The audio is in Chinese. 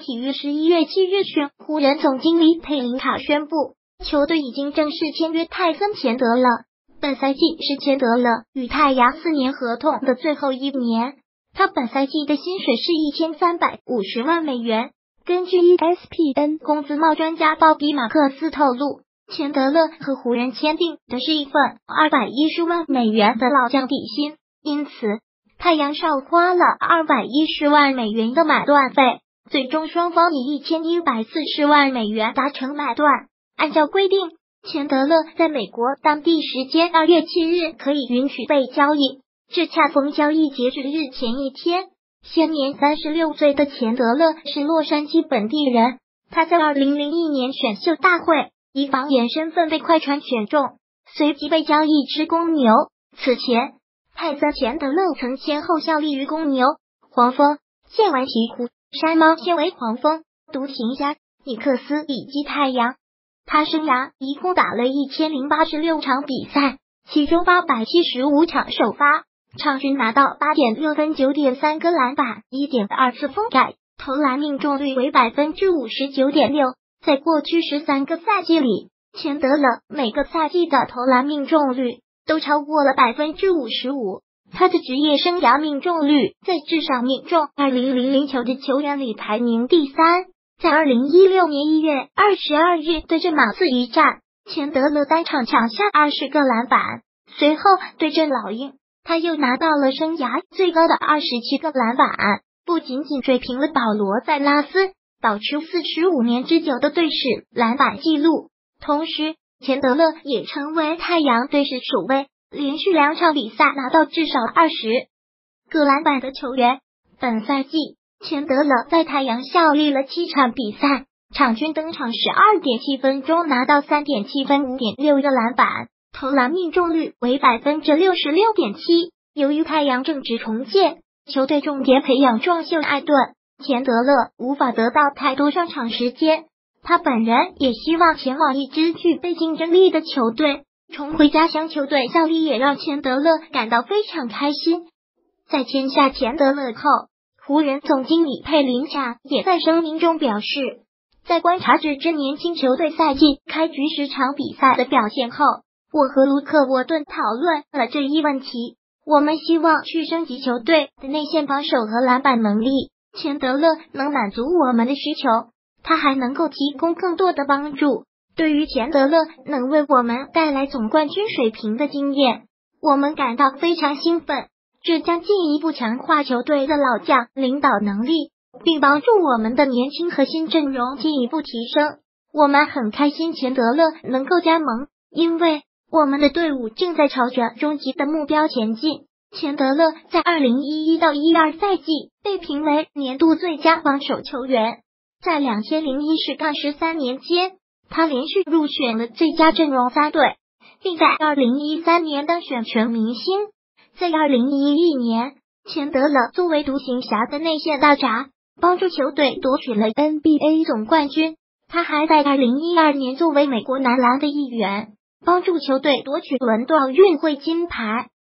体育11月7日讯，湖人总经理佩林卡宣布，球队已经正式签约泰森·钱德勒。本赛季是钱德勒与太阳4年合同的最后1年，他本赛季的薪水是1350万美元。根据 ESPN 工资帽专家鲍比·马克斯透露，钱德勒和湖人签订的是一份210万美元的老将底薪，因此太阳少花了210万美元的买断费，最终双方以1140万美元达成买断。按照规定，钱德勒在美国当地时间2月7日可以允许被交易，这恰逢交易截止日前一天。现年36岁的钱德勒是洛杉矶本地人，他在2001年选秀大会以防眼身份被快船选中，随即被交易至公牛。此前，泰森·钱德勒曾先后效力于公牛、黄蜂、现为鹈鹕、山猫现为黄蜂、独行侠、尼克斯以及太阳。他生涯一共打了1086场比赛，其中875场首发，场均拿到8.6分、9.3个篮板、1.2次封盖，投篮命中率为 59.6%。在过去13个赛季里，钱德勒每个赛季的投篮命中率都超过了 55%。他的职业生涯命中率在至少命中2000球的球员里排名第3。在2016年1月22日对阵马刺一战，钱德勒单场抢下20个篮板，随后对阵老鹰，他又拿到了生涯最高的27个篮板，不仅仅追平了保罗·塞拉斯保持45年之久的队史篮板纪录，同时钱德勒也成为太阳队史首位连续2场比赛拿到至少20个篮板的球员。本赛季钱德勒在太阳效力了7场比赛，场均登场12.7分钟拿到3.7分、5.6个篮板，投篮命中率为 66.7%。 由于太阳正值重建，球队重点培养壮秀艾顿，钱德勒无法得到太多上场时间，他本人也希望前往一支具备竞争力的球队，重回家乡球队效力也让钱德勒感到非常开心。在签下钱德勒后，湖人总经理佩林卡也在声明中表示，在观察这支年轻球队赛季开局10场比赛的表现后，我和卢克沃顿讨论了这一问题。我们希望去升级球队的内线防守和篮板能力，钱德勒能满足我们的需求，他还能够提供更多的帮助。对于钱德勒能为我们带来总冠军水平的经验，我们感到非常兴奋。这将进一步强化球队的老将领导能力，并帮助我们的年轻核心阵容进一步提升。我们很开心钱德勒能够加盟，因为我们的队伍正在朝着终极的目标前进。钱德勒在2011到12赛季被评为年度最佳防守球员，在2001-13年间，他连续入选了最佳阵容3队，并在2013年当选全明星。在2011年，钱德勒作为独行侠的内线大闸，帮助球队夺取了 NBA 总冠军。他还在2012年作为美国男篮的一员，帮助球队夺取伦敦奥运会金牌。